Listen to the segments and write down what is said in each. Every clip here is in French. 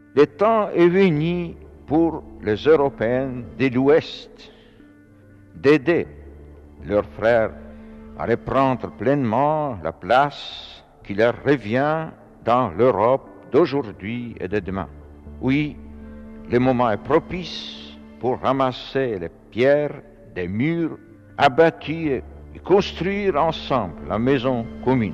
Le temps est venu pour les Européens de l'Ouest d'aider leurs frères à reprendre pleinement la place qui leur revient dans l'Europe d'aujourd'hui et de demain. Oui, le moment est propice pour ramasser les pierres des murs abattus et construire ensemble la maison commune.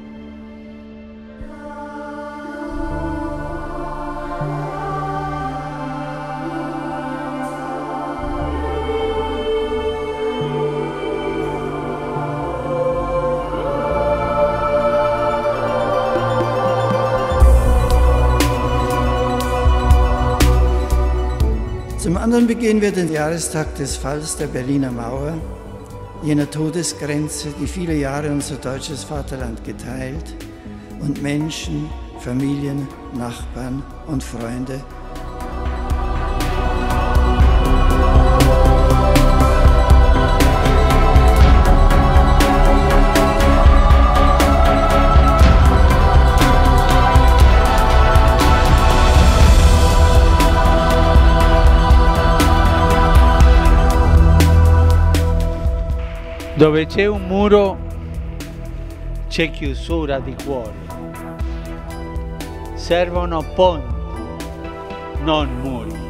Zum anderen begehen wir den Jahrestag des Falls der Berliner Mauer, jener Todesgrenze, die viele Jahre unser deutsches Vaterland geteilt und Menschen, Familien, Nachbarn und Freunde Dove c'è un muro c'è chiusura di cuori. Servono ponti, non muri.